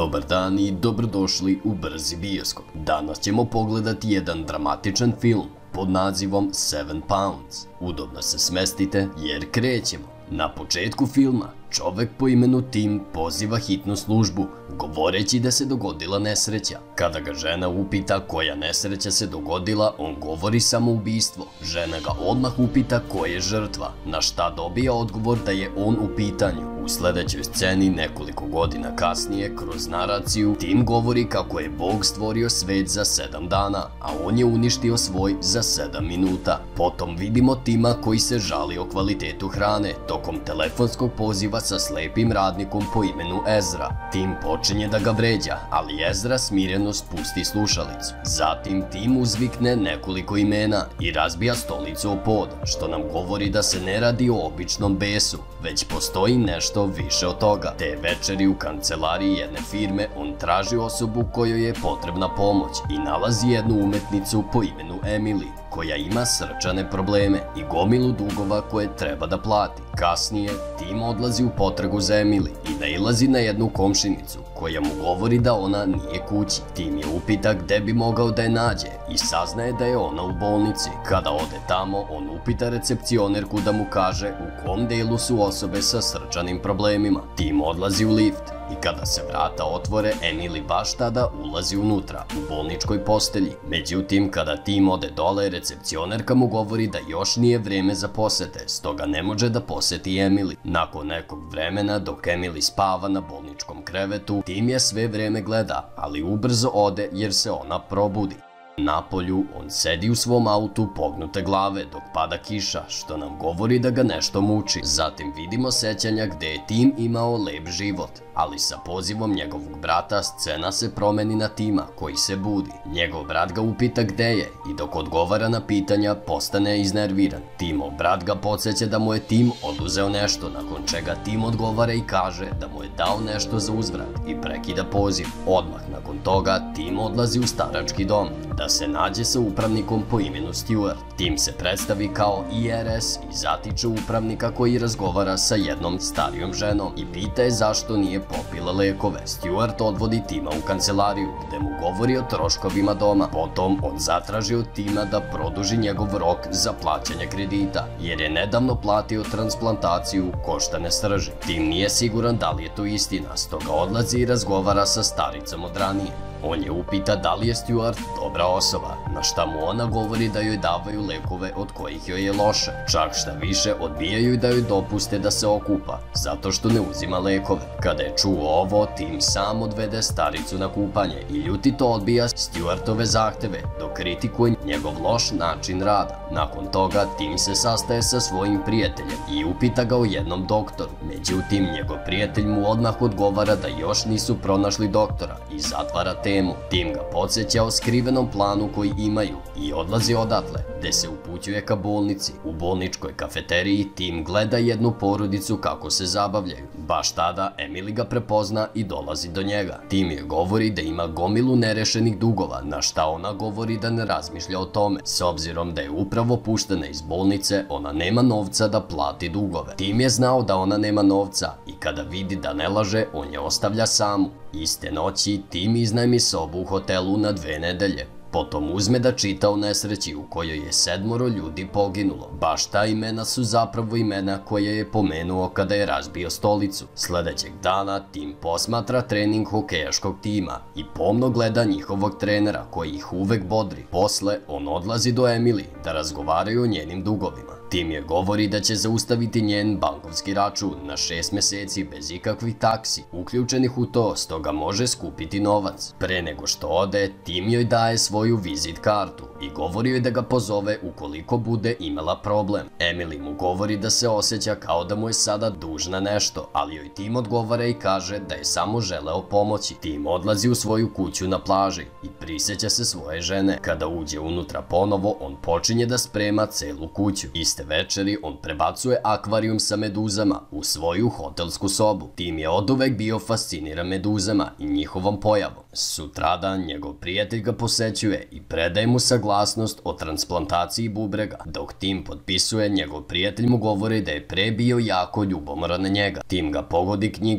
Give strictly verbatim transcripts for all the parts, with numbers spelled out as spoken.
Dobar dan i dobrodošli u Brzi bioskop. Danas ćemo pogledati jedan dramatičan film pod nazivom Seven Pounds. Udobno se smestite jer krećemo. Na početku filma čovek po imenu Tim poziva hitnu službu, govoreći da se dogodila nesreća. Kada ga žena upita koja nesreća se dogodila, on govori samoubistvo. Žena ga odmah upita ko je žrtva, na šta dobija odgovor da je on u pitanju. U sledećoj sceni, nekoliko godina kasnije, kroz naraciju, Tim govori kako je Bog stvorio svet za sedam dana, a on je uništio svoj za sedam minuta. Potom vidimo Tima koji se žali o kvalitetu hrane tokom telefonskog poziva sa slepim radnikom po imenu Ezra. Tim počinje da ga vređa, ali Ezra smireno spusti slušalicu. Zatim Tim uzvikne nekoliko imena i razbija stolicu o pod, što nam govori da se ne radi o običnom besu, već postoji nešto više od toga. Te večeri u kancelariji jedne firme on traži osobu kojoj je potrebna pomoć i nalazi jednu umetnicu po imenu Emily, koja ima srčane probleme i gomilu dugova koje treba da plati. Kasnije, Tim odlazi u potragu za Emily i nailazi na jednu komšinicu koja mu govori da ona nije kući. Tim je upita gde bi mogao da je nađe i saznaje da je ona u bolnici. Kada ode tamo, on upita recepcionerku da mu kaže u kom delu su osobe sa srčanim problemima. Tim odlazi u lift i kada se vrata otvore, Emily baš tada ulazi unutra, u bolničkoj postelji. Međutim, kada Tim ode dole, recepcionerka mu govori da još nije vreme za posete, stoga ne može da poseti Emily. Nakon nekog vremena, dok Emily spava na bolničkom krevetu, Tim je sve vreme gleda, ali ubrzo ode jer se ona probudi. Napolju, on sedi u svom autu pognute glave dok pada kiša, što nam govori da ga nešto muči. Zatim vidimo sećanja gde je Tim imao lep život, ali sa pozivom njegovog brata scena se promeni na Tima koji se budi. Njegov brat ga upita gde je i dok odgovara na pitanja postane iznerviran. Timov brat ga podsjeća da mu je Tim oduzeo nešto, nakon čega Tim odgovara i kaže da mu je dao nešto za uzvrat i prekida poziv. Odmah nakon toga Tim odlazi u starački dom da se nađe sa upravnikom po imenu Stuart. Tim se predstavi kao I R S i zatiče upravnika koji razgovara sa jednom starijom ženom i pita je zašto nije popila lekove. Stuart odvodi Tima u kancelariju gde mu govori o troškovima doma. Potom on zatraži od Tima da produži njegov rok za plaćanje kredita, jer je nedavno platio transplantaciju koštane srži. Tim nije siguran da li je to istina, stoga odlazi i razgovara sa staricom od ranije. On je upita da li je Stuart dobra osoba, na šta mu ona govori da joj davaju lekove od kojih joj je loše. Čak šta više, odbijaju da joj dopuste da se okupa, zato što ne uzima lekove. Kada je čuo ovo, Tim sam odvede staricu na kupanje i ljutito odbija Stuartove zahteve, dok kritikuje njegov loš način rada. Nakon toga, Tim se sastaje sa svojim prijateljem i upita ga o jednom doktoru. Međutim, njegov prijatelj mu odmah odgovara da još nisu pronašli doktora i zatvara temu. Tim ga podsjeća o skrivenom planu koji imaju i odlazi odatle, gde se upućuje ka bolnici. U bolničkoj kafeteriji Tim gleda jednu porodicu kako se zabavljaju. Baš tada Emily ga prepozna i dolazi do njega. Tim joj govori da ima gomilu nerešenih dugova, na šta ona govori da ne razmišlja o tome. S obzirom da je upravo puštena iz bolnice, ona nema novca da plati dugove. Tim je znao da ona nema novca i kada vidi da ne laže, on je ostavlja samu. Iste noći Tim iznajmi sobu u hotelu na dve nedelje. Potom uzme da čita o nesreći u kojoj je sedmoro ljudi poginulo. Baš ta imena su zapravo imena koje je pomenuo kada je razbio stolicu. Sledećeg dana Tim posmatra trening hokejaškog tima i pomno gleda njihovog trenera koji ih uvek bodri. Posle on odlazi do Emily da razgovaraju o njenim dugovima. Tim je govori da će zaustaviti njen bankovski račun na šest meseci bez ikakvih taksi uključenih u to, stoga može skupiti novac. Pre nego što ode, Tim joj daje svoju vizit kartu i govori joj da ga pozove ukoliko bude imala problem. Emily mu govori da se osjeća kao da mu je sada dužna nešto, ali joj Tim odgovara i kaže da je samo želeo pomoći. Tim odlazi u svoju kuću na plaži i prisjeća se svoje žene. Kada uđe unutra ponovo, on počinje da sprema celu kuću. Iste večeri on prebacuje akvarijum sa meduzama u svoju hotelsku sobu. Tim je oduvek bio fasciniran meduzama i njihovom pojavom. Sutradan njegov prijatelj ga posećuje i predaje mu saglasnost o transplantaciji bubrega. Dok Tim potpisuje, njegov prijatelj mu govori da je pre bio jako ljubomoran na njega. Tim ga pogodi knjigom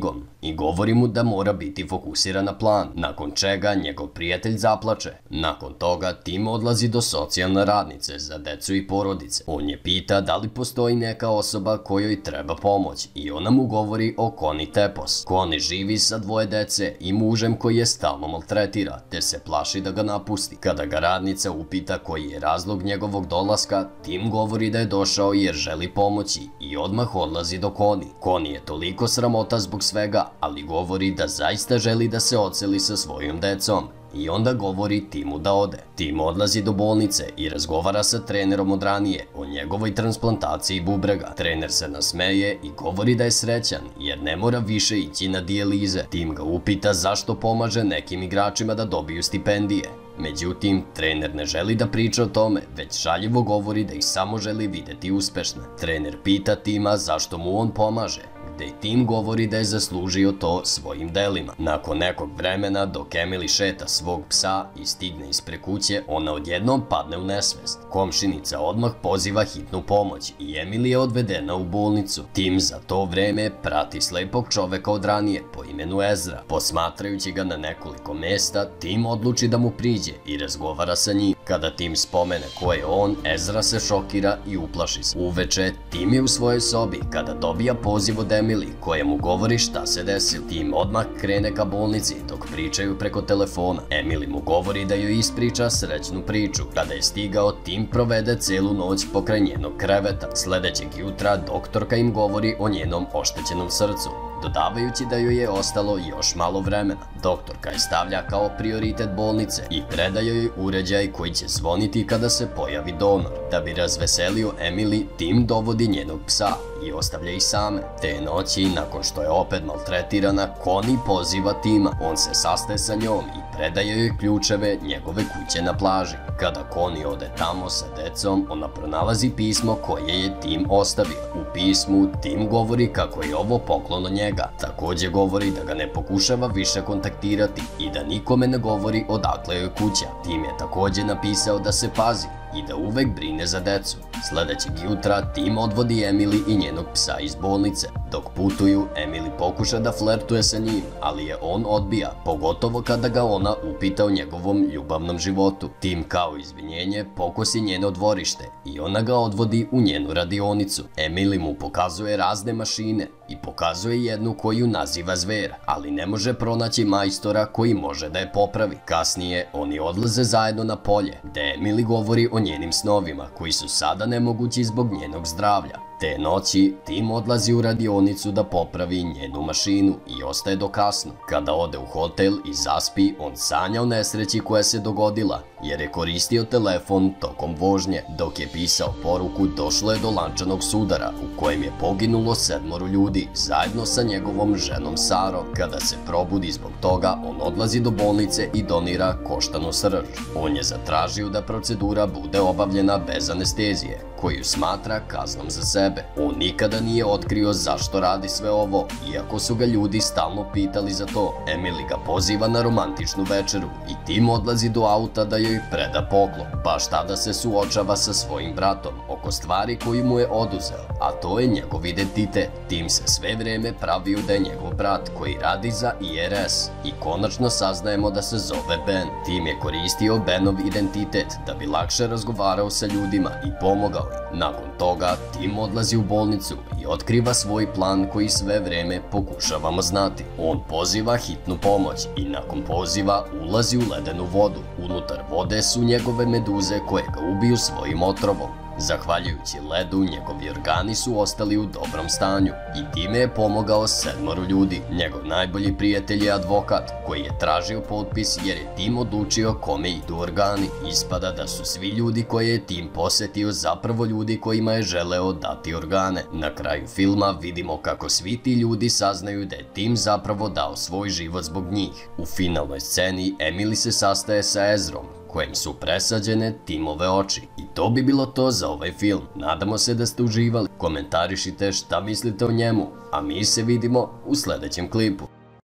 i govori mu da mora biti fokusiran na plan, nakon čega njegov prijatelj zaplače. Nakon toga Tim odlazi do socijalne radnice za decu i porodice. On je pita da li postoji neka osoba kojoj treba pomoć i ona mu govori o Connie Tepos. Connie živi sa dvoje dece i mužem koji je stalno maltretira, te se plaši da ga napusti. Kada ga radnica upita koji je razlog njegovog dolaska, Tim govori da je došao jer želi pomoći i odmah odlazi do Connie. Connie je toliko sramota zbog svega, ali govori da zaista želi da se odseli sa svojom decom. I onda govori Timu da ode. Tim odlazi do bolnice i razgovara sa trenerom od ranije o njegovoj transplantaciji bubrega. Trener se nasmeje i govori da je srećan jer ne mora više ići na dijalize. Tim ga upita zašto pomaže nekim igračima da dobiju stipendije. Međutim, trener ne želi da priča o tome, već šaljivo govori da ih samo želi videti uspešne. Trener pita Tima zašto mu on pomaže, gde Tim govori da je zaslužio to svojim delima. Nakon nekog vremena, dok Emily šeta svog psa i stigne ispred kuće, ona odjednom padne u nesvest. Komšinica odmah poziva hitnu pomoć i Emily je odvedena u bolnicu. Tim za to vreme prati slepog čoveka od ranije po imenu Ezra. Posmatrajući ga na nekoliko mesta, Tim odluči da mu priđe i razgovara sa njim. Kada Tim spomene ko je on, Ezra se šokira i uplaši se. Uveče, Tim je u svojoj sobi kada dobija poziv od Emily koja mu govori šta se desilo. Tim odmah krene ka bolnici dok pričaju preko telefona. Emily mu govori da joj ispriča srećnu priču. Kada je stigao, Tim provede celu noć pokraj njenog kreveta. Sledećeg jutra doktorka im govori o njenom oštećenom srcu, dodavajući da joj je ostalo još malo vremena. Doktorka je stavlja kao prioritet bolnice i predaje joj uređaj koji će zvoniti kada se pojavi donor. Da bi razveselio Emily, Tim dovodi njenog psa i ostavlja ih same. Te noći, nakon što je opet maltretirana, Connie poziva Tima. On se sastaje sa njom i predaje joj ključeve njegove kuće na plaži. Kada Connie ode tamo sa decom, ona pronalazi pismo koje je Tim ostavio. U pismu Tim govori kako je ovo poklon od njega. Takođe govori da ga ne pokušava više kontaktirati i da nikome ne govori odakle joj kuća. Tim je takođe napisao da se pazi i da uvek brine za decu. Sledećeg jutra Tim odvodi Emily i njenog psa iz bolnice. Dok putuju, Emily pokuša da flertuje sa njim, ali je on odbija, pogotovo kada ga ona upita o njegovom ljubavnom životu. Tim kao izvinjenje pokosi njeno dvorište i ona ga odvodi u njenu radionicu. Emily mu pokazuje razne mašine i pokazuje jednu koju naziva Zver, ali ne može pronaći majstora koji može da je popravi. Kasnije, oni odlaze zajedno na polje, gde Emily govori o njenim snovima, koji su sada nemogući zbog njenog zdravlja. Te noći, Tim odlazi u radionicu da popravi njenu mašinu i ostaje do kasno. Kada ode u hotel i zaspi, on sanja o nesreći koja se dogodila, jer je koristio telefon tokom vožnje. Dok je pisao poruku, došlo je do lančanog sudara u kojem je poginulo sedmoro ljudi, zajedno sa njegovom ženom Sarom. Kada se probudi zbog toga, on odlazi do bolnice i donira koštanu srž. On je zatražio da procedura bude obavljena bez anestezije, koju smatra kaznom za sebe. On nikada nije otkrio zašto radi sve ovo, iako su ga ljudi stalno pitali za to. Emily ga poziva na romantičnu večeru i Tim odlazi do auta da joj preda poklon. Baš tada se suočava sa svojim bratom oko stvari koju mu je oduzeo, a to je njegov identitet. Tim se sve vreme pravio da je njegov brat koji radi za I R S i konačno saznajemo da se zove Ben. Tim je koristio Benov identitet da bi lakše razgovarao sa ljudima i pomogao im. Nakon toga Tim odlazi u bolnicu i otkriva svoj plan koji sve vreme pokušavamo znati. On poziva hitnu pomoć i nakon poziva ulazi u ledenu vodu. Unutar vode su njegove meduze koje ga ubiju svojim otrovom. Zahvaljujući ledu, njegovi organi su ostali u dobrom stanju i time je pomogao sedmoro ljudi. Njegov najbolji prijatelj je advokat koji je tražio potpis jer je Tim odlučio kome idu organi. Ispada da su svi ljudi koje je Tim posetio zapravo ljudi kojima je želeo dati organe. Na kraju filma vidimo kako svi ti ljudi saznaju da je Tim zapravo dao svoj život zbog njih. U finalnoj sceni Emily se sastaje sa Ezrom, kojem su presađene Timove oči. I to bi bilo to za ovaj film. Nadamo se da ste uživali. Komentarišite šta mislite o njemu, a mi se vidimo u sledećem klipu.